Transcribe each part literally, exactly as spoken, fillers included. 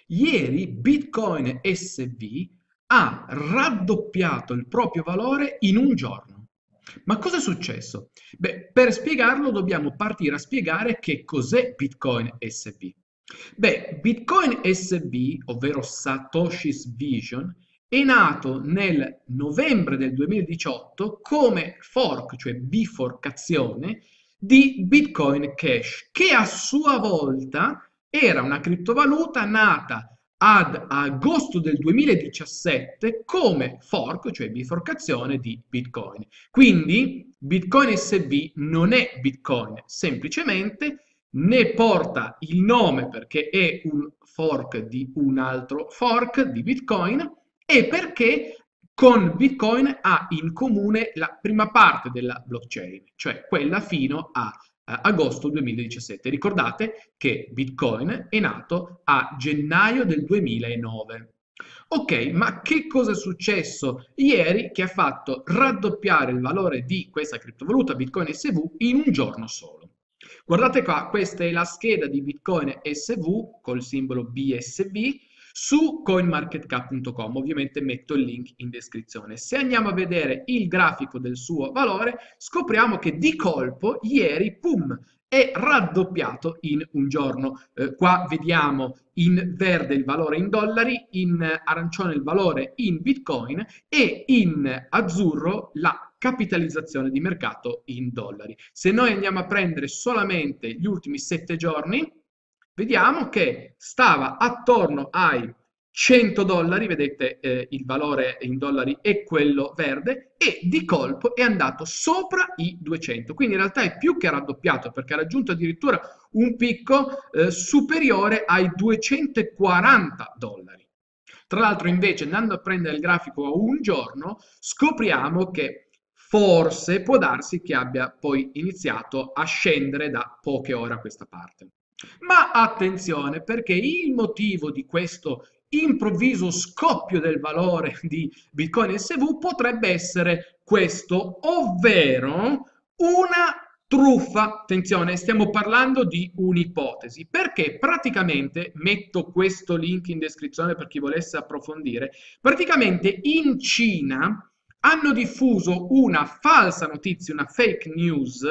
Ieri Bitcoin S V ha raddoppiato il proprio valore in un giorno. Ma cosa è successo? Beh, per spiegarlo dobbiamo partire a spiegare che cos'è Bitcoin S V. Beh, Bitcoin S V, ovvero Satoshi's Vision, è nato nel novembre del duemiladiciotto come fork, cioè biforcazione, di Bitcoin Cash, che a sua volta era una criptovaluta nata ad agosto del duemiladiciassette come fork, cioè biforcazione di Bitcoin. Quindi Bitcoin S V non è Bitcoin, semplicemente ne porta il nome perché è un fork di un altro fork di Bitcoin e perché con Bitcoin ha in comune la prima parte della blockchain, cioè quella fino a eh, agosto duemiladiciassette. Ricordate che Bitcoin è nato a gennaio del duemilanove. Ok, ma che cosa è successo ieri che ha fatto raddoppiare il valore di questa criptovaluta Bitcoin S V in un giorno solo? Guardate qua, questa è la scheda di Bitcoin S V col simbolo B S V su coinmarketcap punto com, ovviamente metto il link in descrizione. Se andiamo a vedere il grafico del suo valore, scopriamo che di colpo ieri, pum, è raddoppiato in un giorno. Eh, qua vediamo in verde il valore in dollari, in arancione il valore in Bitcoin e in azzurro la capitalizzazione di mercato in dollari. Se noi andiamo a prendere solamente gli ultimi sette giorni, vediamo che stava attorno ai cento dollari, vedete eh, il valore in dollari è quello verde, e di colpo è andato sopra i duecento, quindi in realtà è più che raddoppiato perché ha raggiunto addirittura un picco eh, superiore ai duecentoquaranta dollari. Tra l'altro invece andando a prendere il grafico a un giorno scopriamo che forse può darsi che abbia poi iniziato a scendere da poche ore a questa parte. Ma attenzione, perché il motivo di questo improvviso scoppio del valore di Bitcoin S V potrebbe essere questo, ovvero una truffa. Attenzione, stiamo parlando di un'ipotesi, perché praticamente, metto questo link in descrizione per chi volesse approfondire, praticamente in Cina hanno diffuso una falsa notizia, una fake news,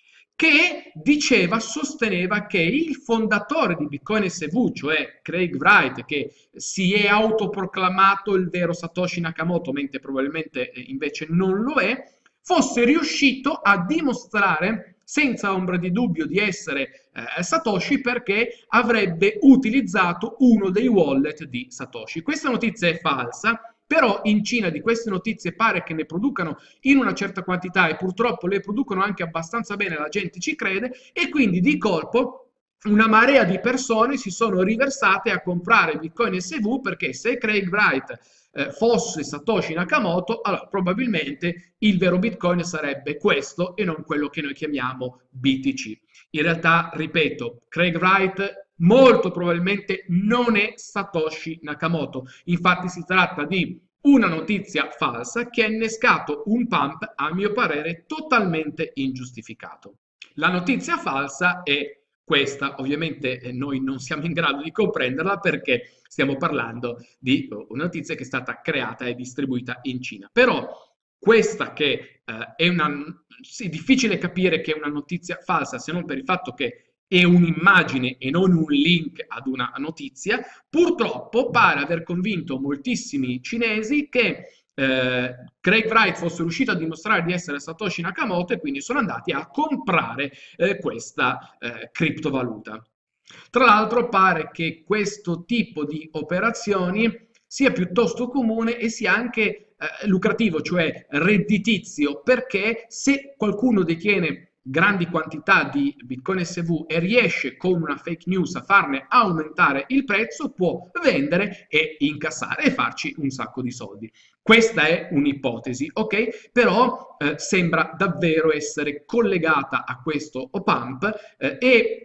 che diceva, sosteneva che il fondatore di Bitcoin S V, cioè Craig Wright, che si è autoproclamato il vero Satoshi Nakamoto, mentre probabilmente eh, invece non lo è, fosse riuscito a dimostrare senza ombra di dubbio di essere eh, Satoshi perché avrebbe utilizzato uno dei wallet di Satoshi. Questa notizia è falsa, però in Cina di queste notizie pare che ne producano in una certa quantità e purtroppo le producono anche abbastanza bene, la gente ci crede e quindi di colpo una marea di persone si sono riversate a comprare Bitcoin S V perché se Craig Wright eh, fosse Satoshi Nakamoto, allora probabilmente il vero Bitcoin sarebbe questo e non quello che noi chiamiamo B T C. In realtà, ripeto, Craig Wright molto probabilmente non è Satoshi Nakamoto. Infatti si tratta di una notizia falsa che ha innescato un pump, a mio parere, totalmente ingiustificato. La notizia falsa è questa, ovviamente eh, noi non siamo in grado di comprenderla perché stiamo parlando di oh, una notizia che è stata creata e distribuita in Cina. Però questa che eh, è una... Sì, difficile capire che è una notizia falsa se non per il fatto che è un'immagine e non un link ad una notizia, purtroppo pare aver convinto moltissimi cinesi che eh, Craig Wright fosse riuscito a dimostrare di essere Satoshi Nakamoto e quindi sono andati a comprare eh, questa eh, criptovaluta. Tra l'altro pare che questo tipo di operazioni sia piuttosto comune e sia anche eh, lucrativo, cioè redditizio, perché se qualcuno detiene grandi quantità di Bitcoin S V e riesce con una fake news a farne aumentare il prezzo, può vendere e incassare e farci un sacco di soldi. Questa è un'ipotesi, ok? Però eh, sembra davvero essere collegata a questo pump eh, e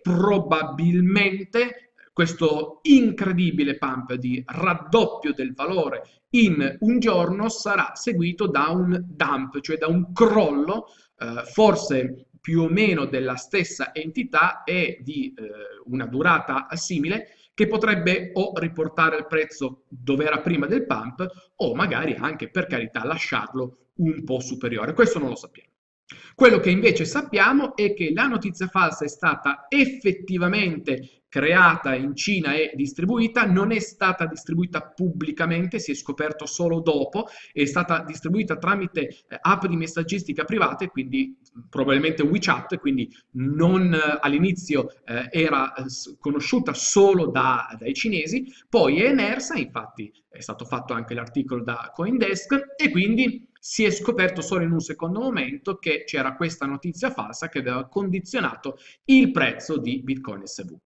probabilmente questo incredibile pump di raddoppio del valore in un giorno sarà seguito da un dump, cioè da un crollo, eh, forse più o meno della stessa entità e di eh, una durata simile che potrebbe o riportare il prezzo dove era prima del pump o magari anche, per carità, lasciarlo un po' superiore. Questo non lo sappiamo. Quello che invece sappiamo è che la notizia falsa è stata effettivamente creata in Cina e distribuita, non è stata distribuita pubblicamente, si è scoperto solo dopo, è stata distribuita tramite eh, app di messaggistica private, quindi probabilmente WeChat, quindi non eh, all'inizio eh, era eh, conosciuta solo da, dai cinesi, poi è emersa, infatti è stato fatto anche l'articolo da CoinDesk e quindi si è scoperto solo in un secondo momento che c'era questa notizia falsa che aveva condizionato il prezzo di Bitcoin S V.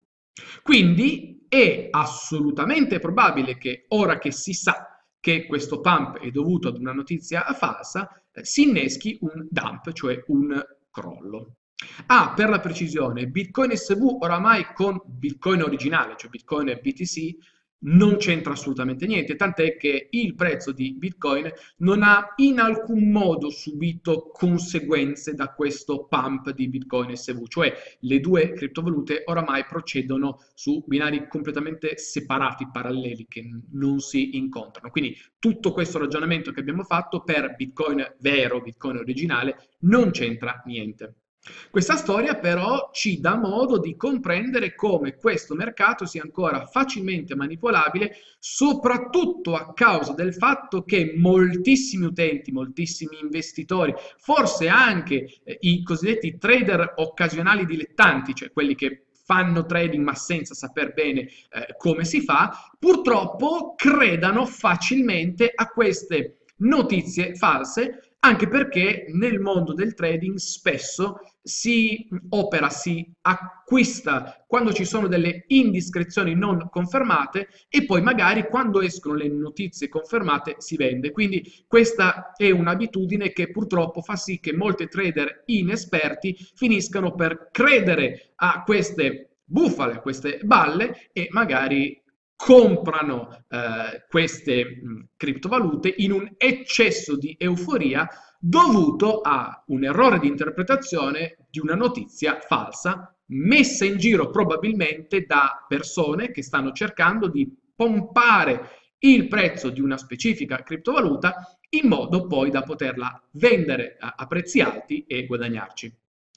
Quindi è assolutamente probabile che ora che si sa che questo pump è dovuto ad una notizia falsa, eh, si inneschi un dump, cioè un crollo. Ah, per la precisione, Bitcoin S V oramai con Bitcoin originale, cioè Bitcoin B T C, non c'entra assolutamente niente, tant'è che il prezzo di Bitcoin non ha in alcun modo subito conseguenze da questo pump di Bitcoin S V, cioè le due criptovalute oramai procedono su binari completamente separati, paralleli, che non si incontrano. Quindi tutto questo ragionamento che abbiamo fatto per Bitcoin vero, Bitcoin originale, non c'entra niente. Questa storia però ci dà modo di comprendere come questo mercato sia ancora facilmente manipolabile, soprattutto a causa del fatto che moltissimi utenti, moltissimi investitori, forse anche eh, i cosiddetti trader occasionali dilettanti, cioè quelli che fanno trading ma senza saper bene eh, come si fa, purtroppo credano facilmente a queste notizie false, anche perché nel mondo del trading spesso si opera, si acquista quando ci sono delle indiscrezioni non confermate e poi magari quando escono le notizie confermate si vende. Quindi questa è un'abitudine che purtroppo fa sì che molti trader inesperti finiscano per credere a queste bufale, a queste balle e magari comprano eh, queste mh, criptovalute in un eccesso di euforia dovuto a un errore di interpretazione di una notizia falsa messa in giro probabilmente da persone che stanno cercando di pompare il prezzo di una specifica criptovaluta in modo poi da poterla vendere a, a prezzi alti e guadagnarci.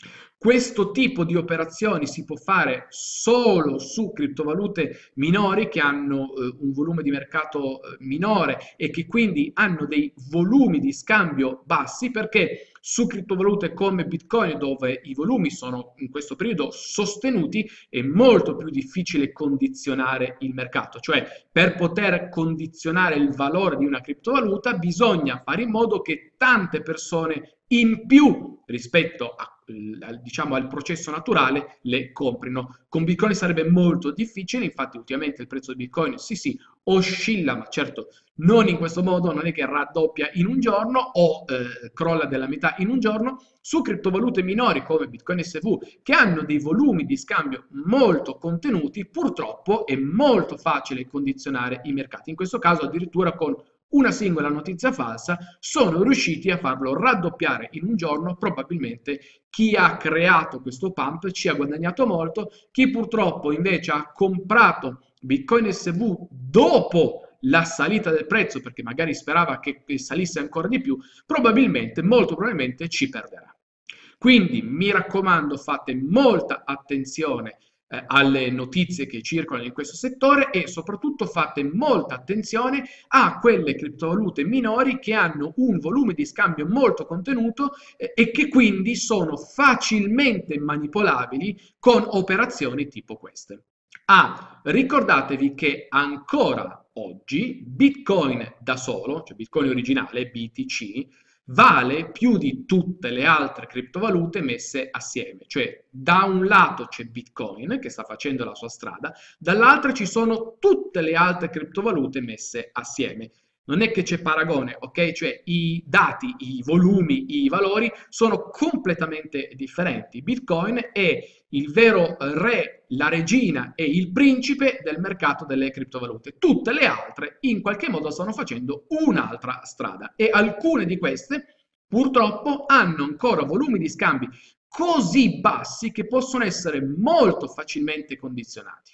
Questo tipo di operazioni si può fare solo su criptovalute minori che hanno eh, un volume di mercato eh, minore e che quindi hanno dei volumi di scambio bassi, perché su criptovalute come Bitcoin, dove i volumi sono in questo periodo sostenuti, è molto più difficile condizionare il mercato. Cioè, per poter condizionare il valore di una criptovaluta bisogna fare in modo che tante persone in più rispetto a diciamo al processo naturale le comprino. Con Bitcoin sarebbe molto difficile, infatti ultimamente il prezzo di Bitcoin sì sì oscilla, ma certo non in questo modo, non è che raddoppia in un giorno o eh, crolla della metà in un giorno. Su criptovalute minori come Bitcoin S V che hanno dei volumi di scambio molto contenuti, purtroppo è molto facile condizionare i mercati, in questo caso addirittura con una singola notizia falsa sono riusciti a farlo raddoppiare in un giorno. Probabilmente chi ha creato questo pump ci ha guadagnato molto, chi purtroppo invece ha comprato Bitcoin S V dopo la salita del prezzo perché magari sperava che salisse ancora di più, probabilmente, molto probabilmente ci perderà. Quindi mi raccomando, fate molta attenzione eh, alle notizie che circolano in questo settore e soprattutto fate molta attenzione a quelle criptovalute minori che hanno un volume di scambio molto contenuto eh, e che quindi sono facilmente manipolabili con operazioni tipo queste. Ah, ricordatevi che ancora oggi Bitcoin da solo, cioè Bitcoin originale, B T C, vale più di tutte le altre criptovalute messe assieme. Cioè, da un lato c'è Bitcoin che sta facendo la sua strada, dall'altro ci sono tutte le altre criptovalute messe assieme. Non è che c'è paragone, ok? Cioè i dati, i volumi, i valori sono completamente differenti. Bitcoin è il vero re, la regina e il principe del mercato delle criptovalute. Tutte le altre in qualche modo stanno facendo un'altra strada e alcune di queste purtroppo hanno ancora volumi di scambi così bassi che possono essere molto facilmente condizionati.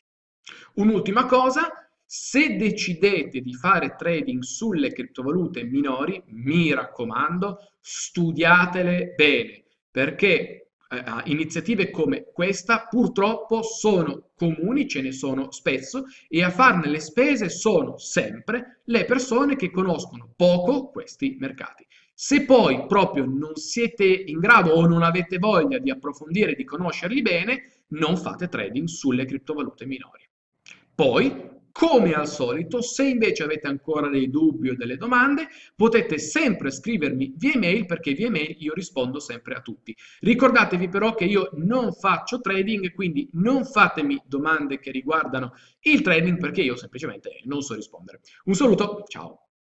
Un'ultima cosa, se decidete di fare trading sulle criptovalute minori, mi raccomando, studiatele bene, perché eh, iniziative come questa purtroppo sono comuni, ce ne sono spesso, e a farne le spese sono sempre le persone che conoscono poco questi mercati. Se poi proprio non siete in grado o non avete voglia di approfondire, di conoscerli bene, non fate trading sulle criptovalute minori. Poi, come al solito, se invece avete ancora dei dubbi o delle domande, potete sempre scrivermi via email perché via email io rispondo sempre a tutti. Ricordatevi però che io non faccio trading, quindi non fatemi domande che riguardano il trading perché io semplicemente non so rispondere. Un saluto, ciao!